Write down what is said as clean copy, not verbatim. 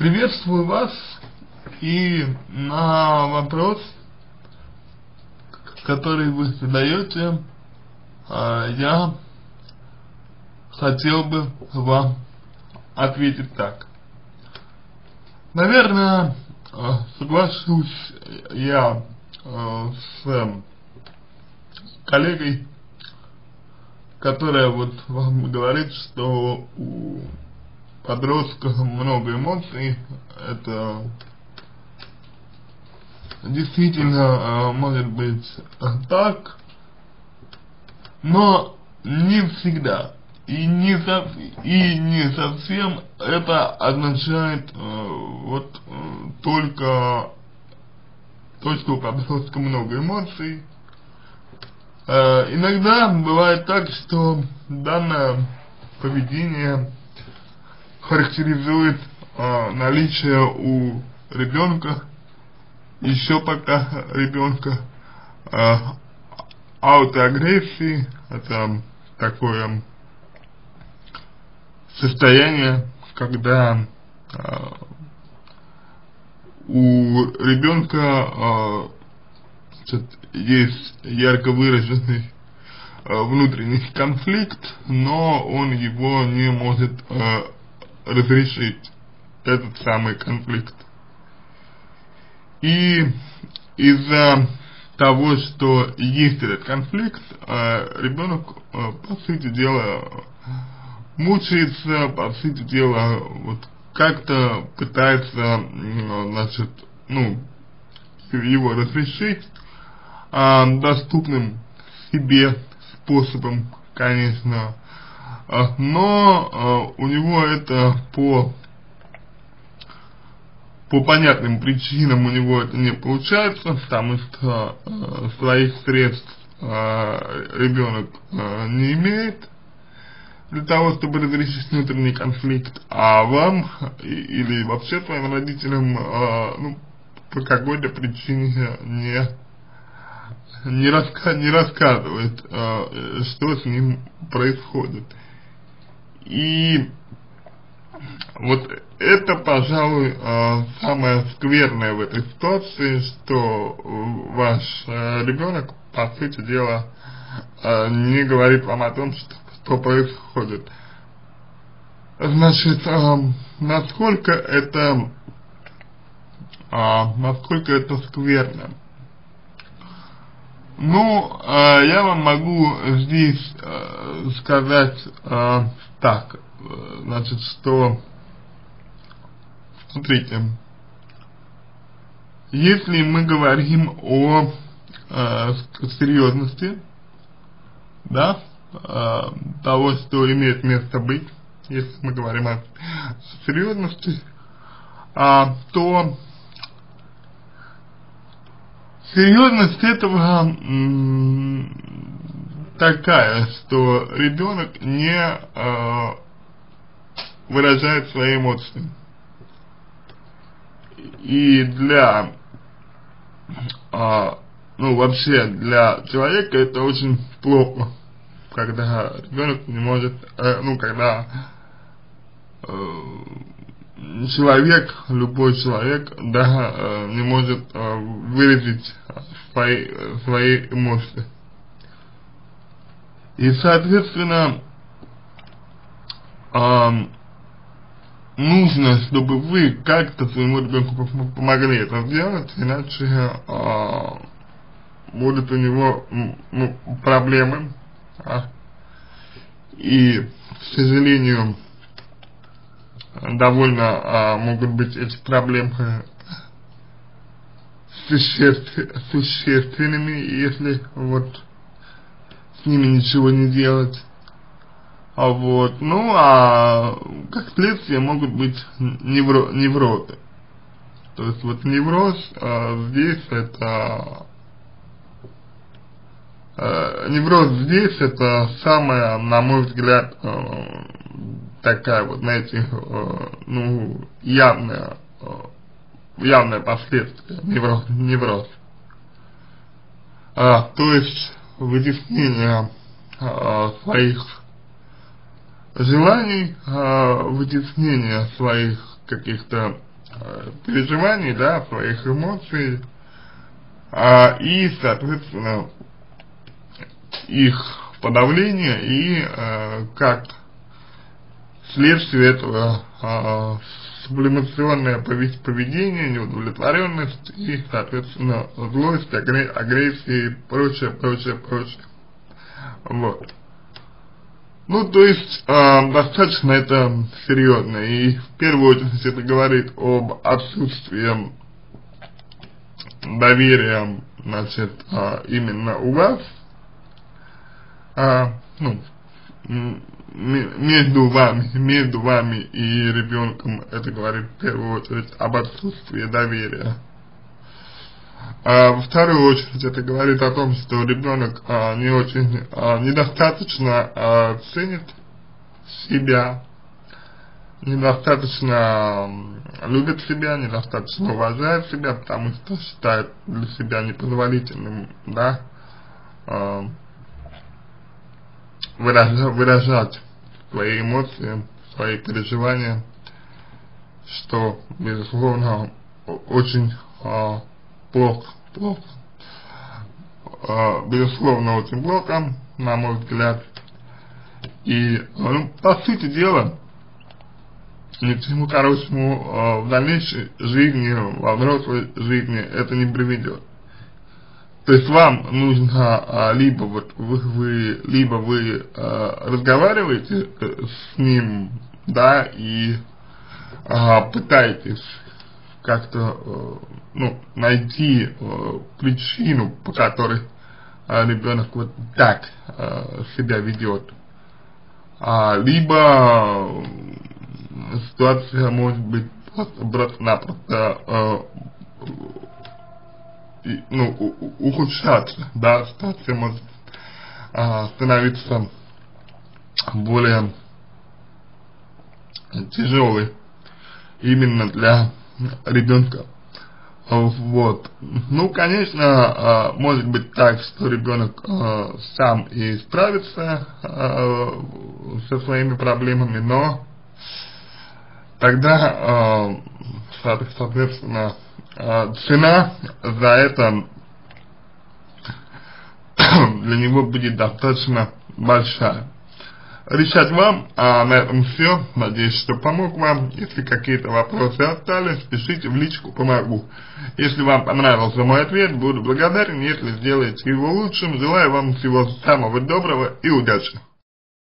Приветствую вас, и на вопрос, который вы задаете, я хотел бы вам ответить так. Наверное, соглашусь я с коллегой, которая вот вам говорит, что у подростка много эмоций. Это действительно может быть так, но не всегда и не совсем это означает только то, что у подростка много эмоций. Иногда бывает так, что данное поведение характеризует наличие у ребенка, еще пока ребенка, аутоагрессии. Это такое состояние, когда у ребенка есть ярко выраженный внутренний конфликт, но он его не может разрешить, этот самый конфликт. И из-за того, что есть этот конфликт, ребенок, по сути дела, мучается, по сути дела, вот как-то пытается, его разрешить доступным себе способом, конечно, но у него это по понятным причинам у него это не получается, потому что своих средств ребенок не имеет для того, чтобы разрешить внутренний конфликт, а вам или вообще своим родителям по какой-то причине не рассказывает, что с ним происходит. И вот это, пожалуй, самое скверное в этой ситуации, что ваш ребенок, по сути дела, не говорит вам о том, что происходит. Значит, насколько это скверно? Ну, я вам могу здесь сказать так, значит, что, смотрите, если мы говорим о серьезности, да, того, что имеет место быть, если мы говорим о серьезности, то серьезность этого такая, что ребенок не выражает свои эмоции. И для, вообще для человека это очень плохо, когда ребенок не может, когда человек, любой человек, да, не может выразить свои эмоции. И, соответственно, нужно, чтобы вы как-то своему ребенку помогли это сделать, иначе будут у него проблемы. И, к сожалению, довольно могут быть эти проблемы существенными, если вот с ними ничего не делать. Как следствие могут быть неврозы. То есть вот невроз здесь это самая, на мой взгляд, такая вот, знаете, явное последствие невроз. То есть вытеснение своих желаний, вытеснение своих каких-то переживаний, да, своих эмоций, и, соответственно, их подавление и как следствие этого сублимационное поведение, неудовлетворенность и, соответственно, злость, агрессия и прочее. Вот. Ну, то есть, достаточно это серьезно, и в первую очередь это говорит об отсутствии доверия, значит, именно у вас, ну, между вами и ребенком. Это говорит в первую очередь об отсутствии доверия. Во вторую очередь это говорит о том, что ребенок недостаточно ценит себя, недостаточно любит себя, недостаточно уважает себя, потому что считает для себя непозволительным, да, выражать свои эмоции, свои переживания, что, безусловно, очень плохо. Безусловно, очень плохо, на мой взгляд. И, ну, по сути дела, ни к чему хорошему в дальнейшей жизни, во взрослой жизни это не приведет. То есть вам нужно либо вы разговариваете с ним, да, и пытаетесь как-то ну, найти причину, по которой ребенок вот так себя ведет, либо ситуация может быть просто-напросто ну, ухудшаться, да, ситуация может становиться более тяжелой именно для ребенка. Вот. Ну, конечно, может быть так, что ребенок сам и справится со своими проблемами, но тогда, соответственно, цена за это для него будет достаточно большая. Решать вам, на этом все. Надеюсь, что помог вам. Если какие-то вопросы остались, пишите в личку, помогу. Если вам понравился мой ответ, буду благодарен, если сделаете его лучшим. Желаю вам всего самого доброго и удачи.